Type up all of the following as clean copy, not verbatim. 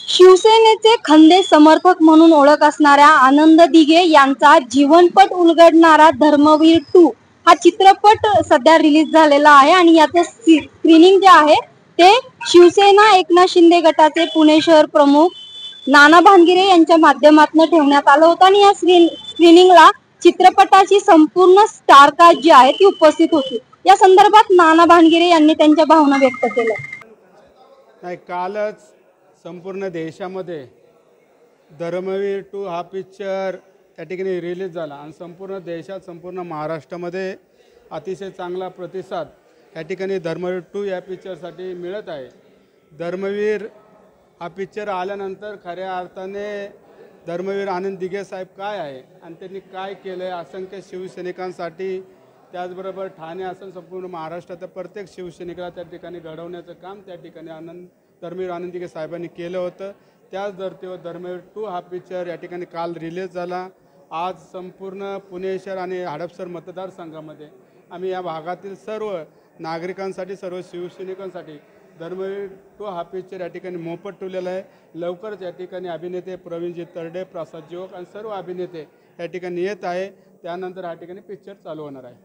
शिवसेनेचे खंदे समर्थक म्हणून ओळख असणाऱ्या आनंद दिघे यांचा जीवनपट उलगडणारा धर्मवीर 2 हा चित्रपट सध्या रिलीज झालेला आहे आणि याचं स्क्रीनिंग जे आहे ते शिवसेना एकनाथ शिंदे गटाचे पुणे शहर प्रमुख नाना भानगिरे यांच्या माध्यमातून ठेवण्यात आलं होतं आणि या स्क्रीनिंगला चित्रपटाची संपूर्ण स्टार कास्ट जी आहे ती उपस्थित होती। या संदर्भात नाना भानगिरे यांनी त्यांच्या भावना व्यक्त केल्या। कालच संपूर्ण देशामध्ये धर्मवीर 2 हा पिक्चर त्या ठिकाणी रिलीज झाला आणि संपूर्ण देशात संपूर्ण महाराष्ट्रामध्ये अतिशय चांगला प्रतिसाद या ठिकाणी धर्मवीर 2 या पिक्चरसाठी मिळत आहे। धर्मवीर हा पिक्चर आल्यानंतर खऱ्या अर्थाने धर्मवीर आनंद दिघे साहेब काय आहे आणि त्यांनी काय केलं आहे असंख्य शिवसैनिकांसाठी, त्याचबरोबर ठाणे असं संपूर्ण महाराष्ट्रात प्रत्येक शिवसैनिकाला त्या ठिकाणी घडवण्याचं काम त्या ठिकाणी धर्मवीर आनंद दिघे साहेबांनी केलं होतं। त्याच धर्तीवर धर्मवीर 2 हा पिक्चर या ठिकाणी काल रिलीज झाला। आज संपूर्ण पुणे शहर आणि हडपसर मतदारसंघामध्ये आम्ही या भागातील सर्व नागरिकांसाठी, सर्व शिवसैनिकांसाठी धर्मवीर 2 हा पिक्चर या ठिकाणी मोफत ठेवलेला आहे। लवकरच या ठिकाणी अभिनेते प्रवीणजी तरडे, प्रसाद जोग आणि सर्व अभिनेते या ठिकाणी येत आहे। त्यानंतर हा ठिकाणी पिक्चर चालू होणार आहे।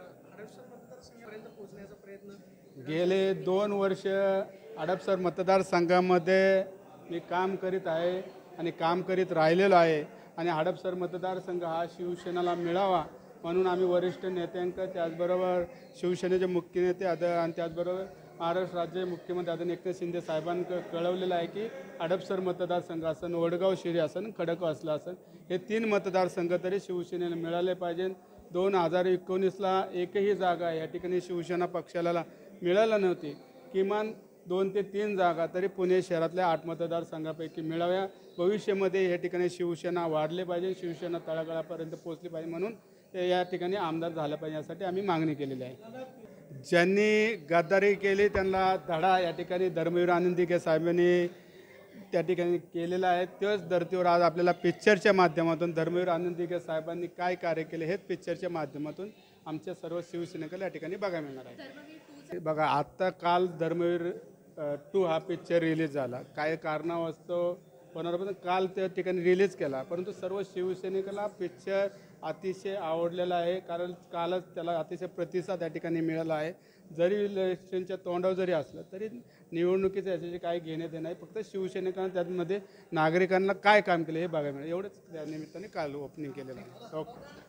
गेले 2 वर्ष हडपसर मतदारसंघामध्ये मी काम करीत आहे आणि काम करीत राहिलेलो आहे आणि हडपसर मतदारसंघ हा शिवसेनेला मिळावा म्हणून आम्ही वरिष्ठ नेत्यांक, त्याचबरोबर शिवसेनेचे मुख्य नेते आणि त्याचबरोबर महाराष्ट्र राज्य मुख्यमंत्री आदरणीय एकनाथ शिंदे साहेबांकडे कळवलेलं आहे की हडपसर मतदारसंघ असन, वडगाव शिरी असन, खडकवासला असला असन, हे 3 मतदारसंघ तरी शिवसेनेला मिळाले पाहिजे। 2019ला एकही जागा या ठिकाणी शिवसेना पक्षाला मिळाला नव्हती। किमान 2 ते 3 जागा तरी पुणे शहरातल्या 8 मतदारसंघापैकी मिळाव्या। भविष्यामध्ये या ठिकाणी शिवसेना वाढले पाहिजे, शिवसेना तळागाळापर्यंत पोहोचली पाहिजे, म्हणून ते या ठिकाणी आमदार झाला पाहिजे यासाठी आम्ही मागणी केलेली आहे। ज्यांनी गद्दारी केली त्यांना धडा या ठिकाणी धर्मवीर आनंद दिघे साहेबांनी त्या ठिकाणी केलेला आहे। त्याच धर्तीवर आज आपल्याला पिक्चरच्या माध्यमातून धर्मवीर आनंद दिघे साहेबांनी काय कार्य केले हेच पिक्चरच्या माध्यमातून आमच्या सर्व शिवसैनिकांना या ठिकाणी बघायला मिळणार आहे। बघा, आत्ता काल धर्मवीर 2 हा पिक्चर रिलीज झाला। काय कारणास्तव होणार काल त्या ठिकाणी रिलीज केला, परंतु सर्व शिवसैनिकाला पिक्चर अतिशय आवडलेला आहे, कारण कालच त्याला अतिशय प्रतिसाद या ठिकाणी मिळाला आहे। जरी इलेक्शनच्या तोंडावर जरी असलं तरी निवडणुकीचं याच्याशी काही घेणे देणं नाही, फक्त शिवसैनिकांना त्यामध्ये नागरिकांना काय काम केलं हे बघायला मिळालं, एवढंच त्या निमित्ताने काल ओपनिंग केलेलं आहे। ओके।